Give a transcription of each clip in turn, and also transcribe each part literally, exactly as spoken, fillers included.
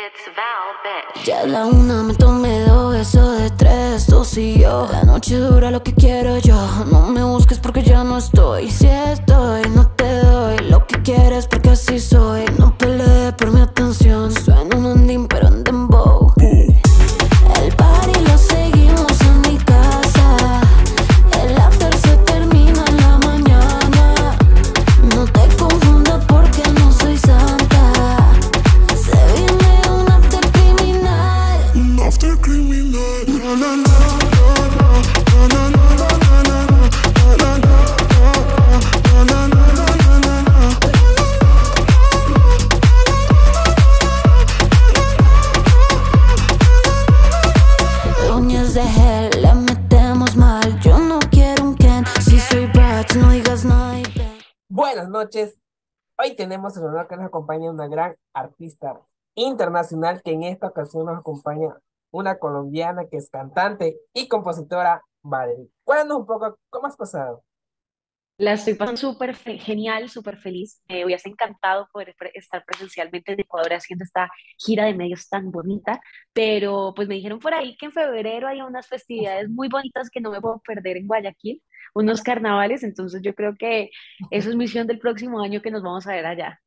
It's Val Bitch. Ya a la una me tomé dos, eso de tres, dos y yo. La noche dura lo que quiero yo. No me busques porque ya no estoy. Si estoy, no te doy lo que quieres porque así soy. No peleé por mi atención. Suena un andín pero en dembow. El party lo seguimos en mi casa. El after se termina en la mañana. No te confundas porque no soy santa. Se viene un after criminal. Un after criminal. Na, na, na, na, na, na, na, na, na, na, na, na, na, na, na. Uñas de gel, le metemos mal. Yo no quiero un Ken. Si soy bad, no digas nada y ven. Buenas noches. Hoy tenemos el honor que nos acompañe una gran artista internacional que en esta ocasión nos acompaña una colombiana que es cantante y compositora, Valerie. Cuéntanos un poco cómo has pasado. La estoy pasando súper fe- genial, súper feliz. Me hubiese encantado poder pre- estar presencialmente en Ecuador haciendo esta gira de medios tan bonita, pero pues me dijeron por ahí que en febrero hay unas festividades muy bonitas que no me puedo perder en Guayaquil, unos carnavales, entonces yo creo que eso es misión del próximo año que nos vamos a ver allá.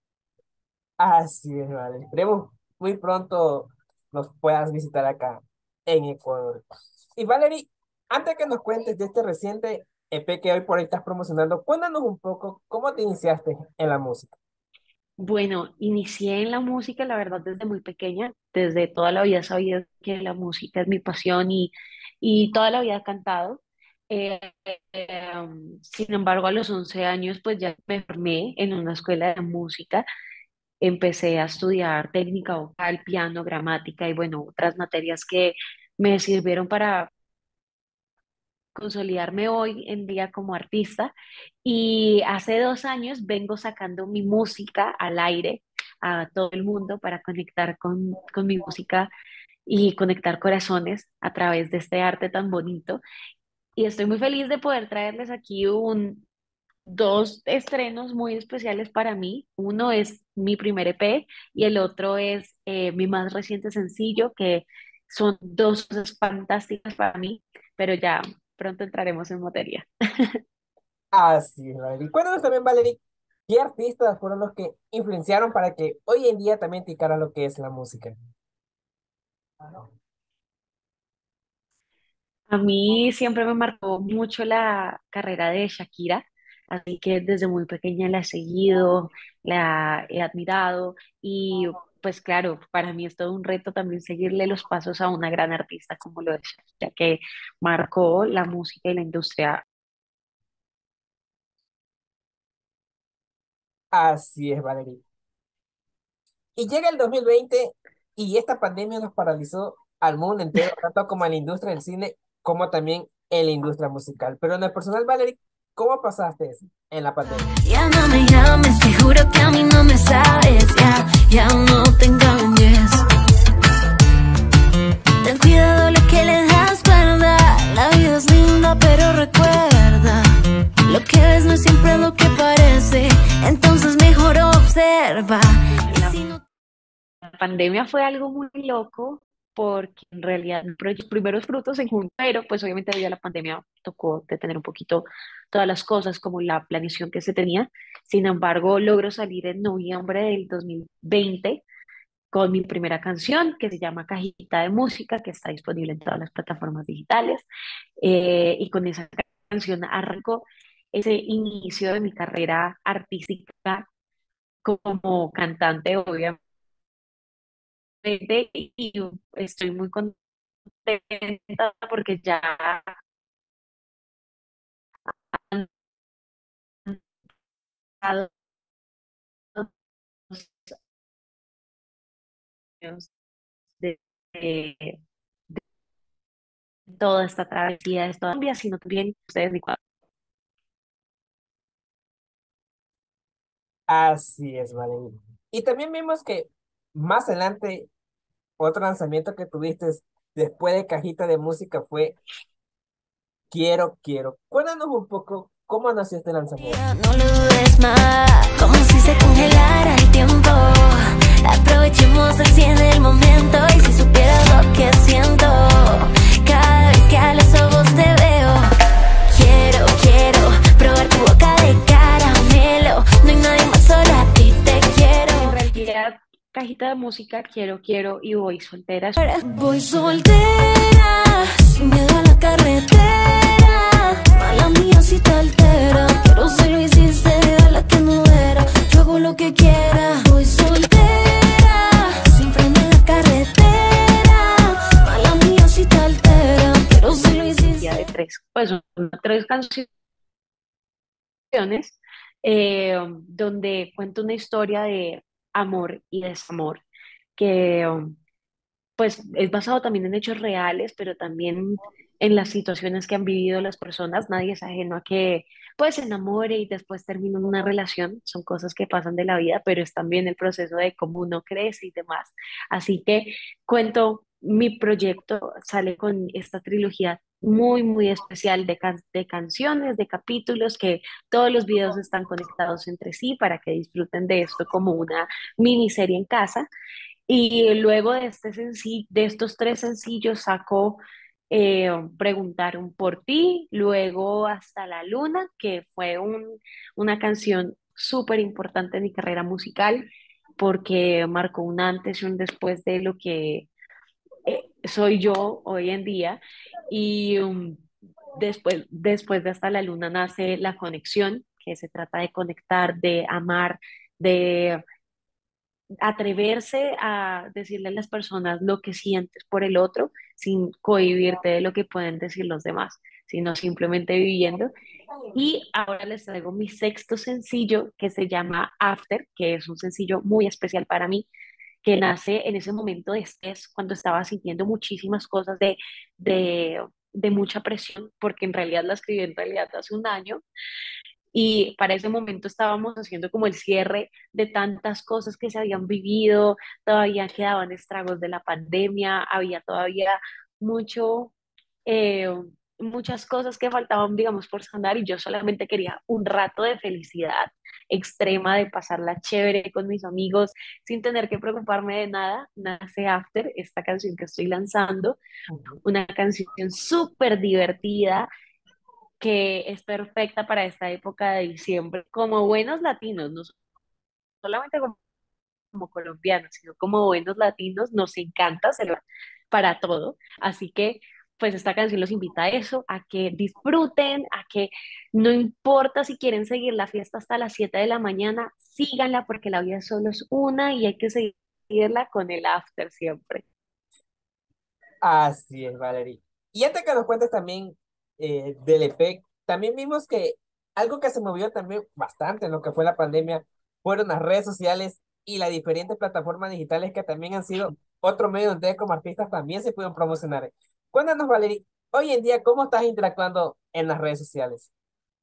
Así es, Valerie. Esperemos muy pronto nos puedas visitar acá en Ecuador. Y Valerie, antes que nos cuentes de este reciente E P que hoy por ahí estás promocionando, cuéntanos un poco cómo te iniciaste en la música. Bueno, inicié en la música, la verdad, desde muy pequeña, desde toda la vida he sabido que la música es mi pasión y, y toda la vida he cantado. Eh, eh, um, Sin embargo, a los once años, pues ya me formé en una escuela de música, empecé a estudiar técnica vocal, piano, gramática y bueno, otras materias que me sirvieron para consolidarme hoy en día como artista y hace dos años vengo sacando mi música al aire a todo el mundo para conectar con, con mi música y conectar corazones a través de este arte tan bonito. Y estoy muy feliz de poder traerles aquí un, dos estrenos muy especiales para mí. Uno es mi primer E P y el otro es eh, mi más reciente sencillo, que son dos cosas fantásticas para mí, pero ya pronto entraremos en materia. Así es, Valerie. Cuéntanos también, Valerie, ¿qué artistas fueron los que influenciaron para que hoy en día también te dedicara a lo que es la música? A mí siempre me marcó mucho la carrera de Shakira, así que desde muy pequeña la he seguido, la he admirado y pues claro, para mí es todo un reto también seguirle los pasos a una gran artista como lo es Shakira, que marcó la música y la industria. Así es, Valerie. Y llega el dos mil veinte y esta pandemia nos paralizó al mundo entero, tanto como en la industria del cine, como también en la industria musical. Pero en el personal, Valerie, ¿cómo pasaste eso en la pandemia? Ya no me llames, te juro que a mí no me sabes. Ya, ya no te engañes. Ten cuidado lo que le das cuerda. La vida es linda, pero recuerda, lo que ves no es siempre lo que parece. Entonces mejor observa. Y si no La pandemia fue algo muy loco porque en realidad los primeros frutos en junio, pero pues obviamente debido a la pandemia tocó detener un poquito todas las cosas como la planeación que se tenía. Sin embargo, logro salir en noviembre del dos mil veinte con mi primera canción que se llama Cajita de Música, que está disponible en todas las plataformas digitales. Eh, y con esa canción arrancó ese inicio de mi carrera artística como cantante, obviamente, y estoy muy contenta porque ya han pasado dos años de, de toda esta travesía, de esta Colombia, sino también ustedes, mi cuadro. Así es, Valerie. Y también vimos que más adelante otro lanzamiento que tuviste después de Cajita de Música fue Quiero, Quiero. Cuéntanos un poco cómo nació este lanzamiento. no lo dudes más, como si se congelara el tiempo. Aprovechemos el cien del momento. música, quiero, quiero y voy soltera. Voy soltera, sin miedo a la carretera. Mala mía si te altera, pero si lo hiciste a la que no era. Yo hago lo que quiera. Voy soltera, sin freno en la carretera. Mala mía si te altera, pero si lo hiciste. De tres, pues son tres canciones eh, donde cuento una historia de amor y desamor que um, pues es basado también en hechos reales, pero también en las situaciones que han vivido las personas. Nadie es ajeno a que pues se enamore y después termine en una relación. Son cosas que pasan de la vida, pero es también el proceso de cómo uno crece y demás. Así que cuento, mi proyecto sale con esta trilogía muy, muy especial de, can- de canciones, de capítulos, que todos los videos están conectados entre sí para que disfruten de esto como una miniserie en casa. Y luego de, este senci- de estos tres sencillos saco eh, Preguntaron por ti, luego Hasta la Luna, que fue un- una canción súper importante en mi carrera musical porque marcó un antes y un después de lo que eh, soy yo hoy en día. Y um, después, después de Hasta la Luna nace La Conexión, que se trata de conectar, de amar, de atreverse a decirle a las personas lo que sientes por el otro sin cohibirte de lo que pueden decir los demás, sino simplemente viviendo. Y ahora les traigo mi sexto sencillo que se llama After, que es un sencillo muy especial para mí, que nace en ese momento de estrés, cuando estaba sintiendo muchísimas cosas de, de, de mucha presión, porque en realidad la escribí en realidad hace un año, y para ese momento estábamos haciendo como el cierre de tantas cosas que se habían vivido, todavía quedaban estragos de la pandemia, había todavía mucho, eh, muchas cosas que faltaban, digamos, por sanar, y yo solamente quería un rato de felicidad extrema, de pasarla chévere con mis amigos, sin tener que preocuparme de nada. Nace After, esta canción que estoy lanzando, Ujú. una canción súper divertida que es perfecta para esta época de diciembre. Como buenos latinos, no solamente como, como colombianos, sino como buenos latinos, nos encanta celebrar para todo. Así que, pues esta canción los invita a eso, a que disfruten, a que no importa si quieren seguir la fiesta hasta las siete de la mañana, síganla porque la vida solo es una y hay que seguirla con el after siempre. Así es, Valerie. Y antes que nos cuentes también eh, del E P, también vimos que algo que se movió también bastante en lo que fue la pandemia fueron las redes sociales y las diferentes plataformas digitales que también han sido otro medio donde ustedes como artistas también se pueden promocionar. Cuéntanos, Valerie, hoy en día, ¿cómo estás interactuando en las redes sociales?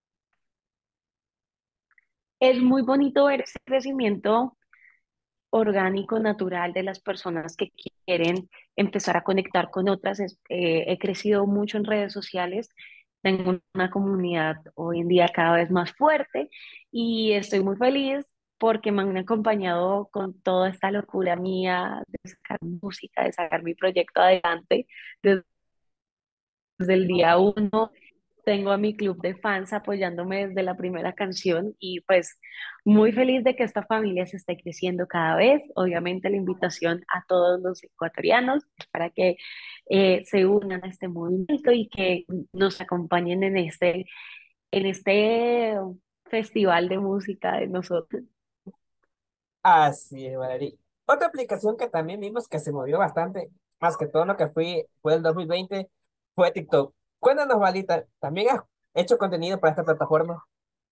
Es muy bonito ver ese crecimiento orgánico, natural de las personas que quieren empezar a conectar con otras. Es- eh, he crecido mucho en redes sociales, tengo una comunidad hoy en día cada vez más fuerte y estoy muy feliz porque me han acompañado con toda esta locura mía de sacar música, de sacar mi proyecto adelante desde el día uno. Tengo a mi club de fans apoyándome desde la primera canción y pues muy feliz de que esta familia se esté creciendo cada vez. Obviamente la invitación a todos los ecuatorianos es para que eh, se unan a este movimiento y que nos acompañen en este, en este festival de música de nosotros. Así es, Valerie. Otra aplicación que también vimos que se movió bastante, más que todo lo que fue, fue el dos mil veinte, fue TikTok. Cuéntanos, Valita, ¿también has hecho contenido para esta plataforma?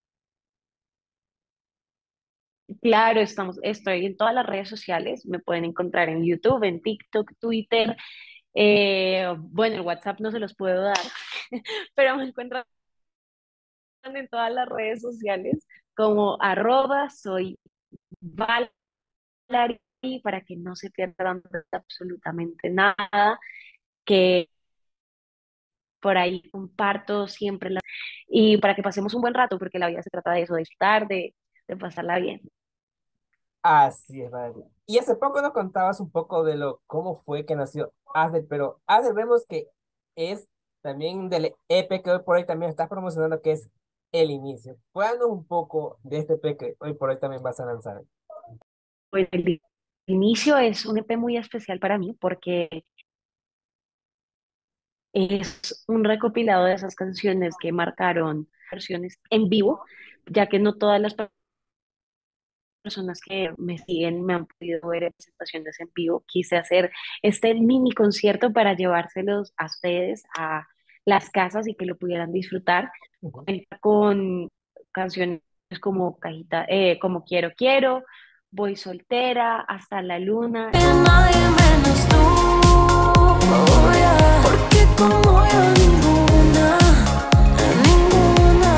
Claro, estamos, estoy en todas las redes sociales, me pueden encontrar en YouTube, en TikTok, Twitter. Eh, bueno, el WhatsApp no se los puedo dar, pero me encuentran en todas las redes sociales como arroba soy Valari, para que no se pierdan de absolutamente nada, que por ahí comparto siempre la- y para que pasemos un buen rato, porque la vida se trata de eso, de estar, de, de pasarla bien. Así es, Valerie. Y hace poco nos contabas un poco de lo cómo fue que nació Adel, pero Adel vemos que es también del E P que hoy por hoy también estás promocionando, que es El Inicio. Cuéntanos un poco de este E P que hoy por hoy también vas a lanzar. Pues, inicio es un E P muy especial para mí porque es un recopilado de esas canciones que marcaron versiones en vivo, ya que no todas las personas que me siguen me han podido ver en presentaciones en vivo. Quise hacer este mini concierto para llevárselos a ustedes a las casas y que lo pudieran disfrutar. Ujú. Cuenta con canciones como Cajita, eh, como Quiero Quiero, Voy Soltera, Hasta la Luna. Que nadie menos tú, oh, yeah. Porque como yo ninguna, ninguna.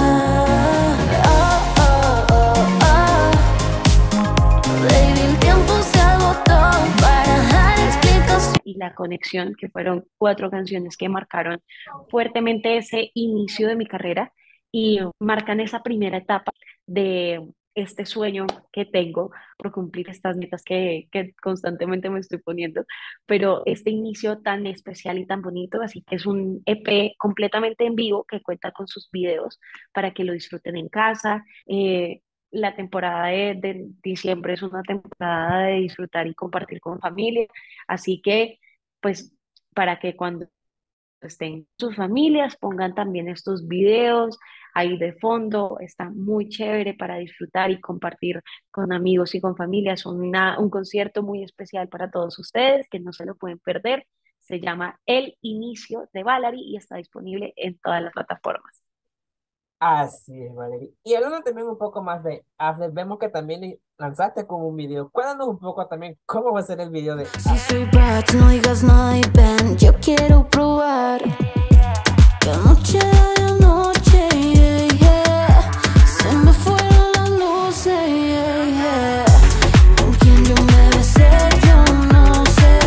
Ah, ah, ah, ah. Baby, el tiempo se agotó para dar explicaciones. Y La Conexión, que fueron cuatro canciones que marcaron fuertemente ese inicio de mi carrera y marcan esa primera etapa de este sueño que tengo por cumplir estas metas que, que constantemente me estoy poniendo, pero este inicio tan especial y tan bonito, así que es un E P completamente en vivo que cuenta con sus videos para que lo disfruten en casa. Eh, la temporada de, de diciembre es una temporada de disfrutar y compartir con familia, así que pues para que cuando estén sus familias pongan también estos videos ahí de fondo, está muy chévere para disfrutar y compartir con amigos y con familias, una, un concierto muy especial para todos ustedes que no se lo pueden perder. Se llama El Inicio de Valerie y está disponible en todas las plataformas. Así es, Valerie. Y hablando también un poco más de After, vemos que también i- lanzaste como un video. Cuéntanos un poco también cómo va a ser el video de Si After. soy bad, no digas nada y ven, yo quiero probar. Que noche a noche, yeah, yeah. Se me fueron las luces, yeah, yeah. Con quien yo me besé, yo no sé.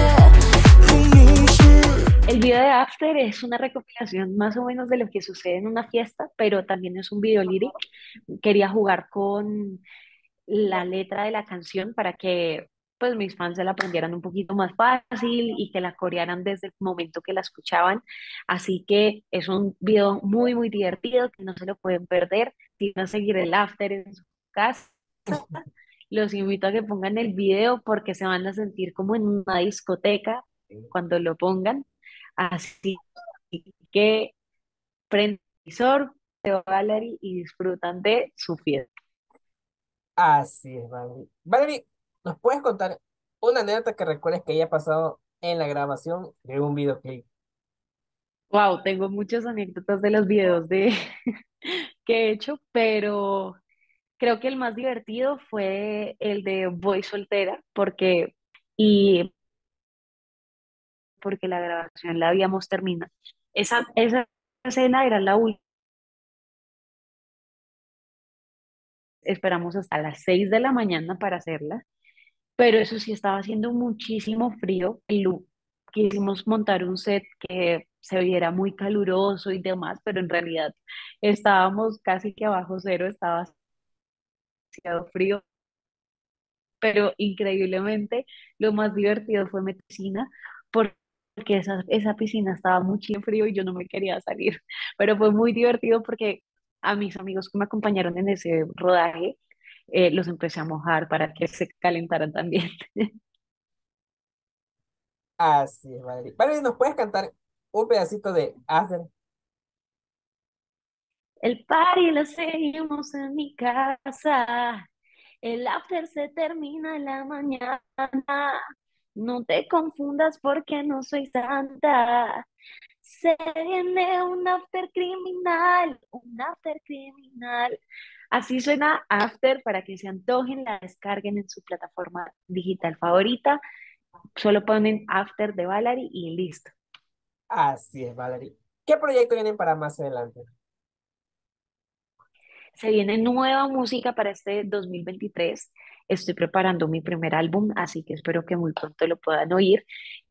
El video de After es una recopilación más o menos de lo que sucede en una fiesta, pero también es un video lyric. Quería jugar con la letra de la canción para que pues mis fans se la aprendieran un poquito más fácil y que la corearan desde el momento que la escuchaban. Así que es un video muy, muy divertido que no se lo pueden perder. Si van a seguir el After en su casa, los invito a que pongan el video porque se van a sentir como en una discoteca cuando lo pongan. Así que prenden el visor de Valerie y disfrutan de su fiesta. Así es, Valerie. Valerie, ¿nos puedes contar una anécdota que recuerdes que haya pasado en la grabación de un videoclip? Wow, tengo muchas anécdotas de los videos de que he hecho, pero creo que el más divertido fue el de Voy Soltera, porque y porque la grabación la habíamos terminado. Esa, esa escena era la última. Esperamos hasta las seis de la mañana para hacerla, pero eso sí estaba haciendo muchísimo frío. El lu- Quisimos montar un set que se viera muy caluroso y demás, pero en realidad estábamos casi que abajo cero, estaba demasiado frío, pero increíblemente lo más divertido fue mi piscina, por- porque esa, esa piscina estaba muy en frío y yo no me quería salir, pero fue muy divertido porque a mis amigos que me acompañaron en ese rodaje, eh, los empecé a mojar para que se calentaran también. Así es, Valerie. Valerie, ¿nos puedes cantar un pedacito de After? El party lo seguimos en mi casa. El after se termina en la mañana. No te confundas porque no soy santa. Se viene un after criminal, un after criminal. Así suena After para que se antojen, la descarguen en su plataforma digital favorita. Solo ponen After de Valerie y listo. Así es, Valerie. ¿Qué proyecto vienen para más adelante? Se viene nueva música para este dos mil veintitrés. Estoy preparando mi primer álbum, así que espero que muy pronto lo puedan oír.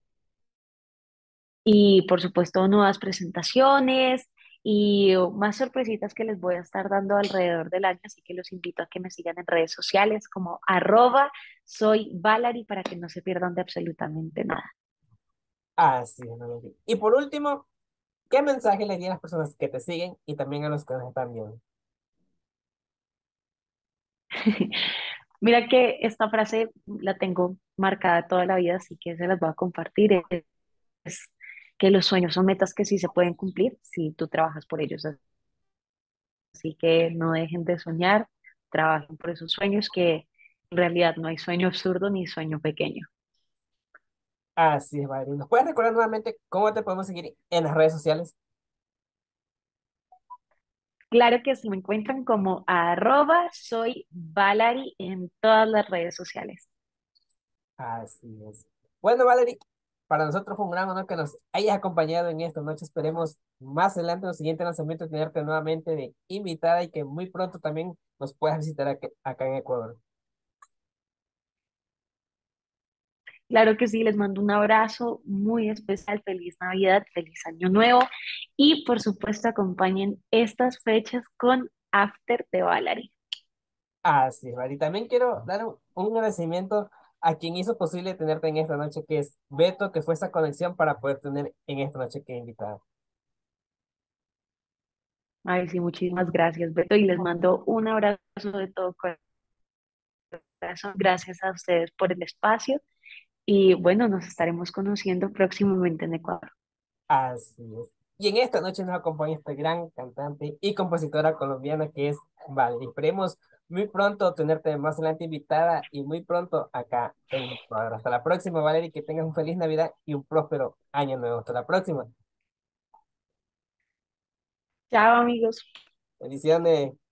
Y por supuesto, nuevas presentaciones y más sorpresitas que les voy a estar dando alrededor del año. Así que los invito a que me sigan en redes sociales como arroba soy Valerie para que no se pierdan de absolutamente nada. Así es, Valerie. Y por último, ¿qué mensaje le di a las personas que te siguen y también a los que nos están viendo? Mira que esta frase la tengo marcada toda la vida, así que se las voy a compartir. Es que los sueños son metas que sí se pueden cumplir si tú trabajas por ellos. Así que no dejen de soñar, trabajen por esos sueños, que en realidad no hay sueño absurdo ni sueño pequeño. Así es, Valerie. ¿Nos puedes recordar nuevamente cómo te podemos seguir en las redes sociales? Claro que sí, me encuentran como arroba soy Valari en todas las redes sociales. Así es. Bueno, Valerie, para nosotros fue un gran honor que nos hayas acompañado en esta noche. Esperemos más adelante, en los siguientes lanzamientos, tenerte nuevamente de invitada y que muy pronto también nos puedas visitar acá, acá en Ecuador. Claro que sí, les mando un abrazo muy especial, feliz Navidad, feliz Año Nuevo y por supuesto acompañen estas fechas con After de Valari. Así es, Valerie. También quiero dar un, un agradecimiento a quien hizo posible tenerte en esta noche, que es Beto, que fue esa conexión para poder tener en esta noche que invitada. Ay, sí, muchísimas gracias, Beto, y les mando un abrazo de todo corazón. Gracias a ustedes por el espacio y bueno, nos estaremos conociendo próximamente en Ecuador. Así es. Y en esta noche nos acompaña esta gran cantante y compositora colombiana que es Valerie. Esperemos muy pronto tenerte más adelante invitada y muy pronto acá en Ecuador. Hasta la próxima, Valerie, que tengas un feliz Navidad y un próspero año nuevo. Hasta la próxima. Chao, amigos. Bendiciones.